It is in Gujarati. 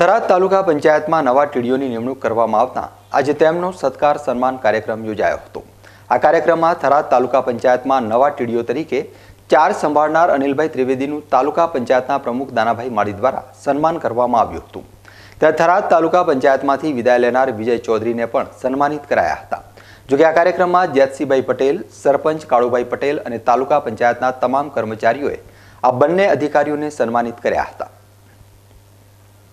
થરાદ તાલુકા પંચાયતમાં નવા ટીડીઓની નિમણૂક કરવામાં આવતા આજે તેમનો સત્કાર સન્માન કાર્યક્રમ યોજાયો હતો। આ કાર્યક્રમમાં થરાદ તાલુકા પંચાયતમાં નવા ટીડીઓ તરીકે ચાર્જ સંભાળનાર અનિલભાઈ ત્રિવેદીનું તાલુકા પંચાયતના પ્રમુખ દાનાભાઈ માળી દ્વારા સન્માન કરવામાં આવ્યું હતું। ત્યારે થરાદ તાલુકા પંચાયતમાંથી વિદાય લેનાર વિજય ચૌધરીને પણ સન્માનિત કરાયા હતા। જોકે આ કાર્યક્રમમાં જેતસીભાઈ પટેલ, સરપંચ કાળુભાઈ પટેલ અને તાલુકા પંચાયતના તમામ કર્મચારીઓએ આ બંને અધિકારીઓને સન્માનિત કર્યા હતા।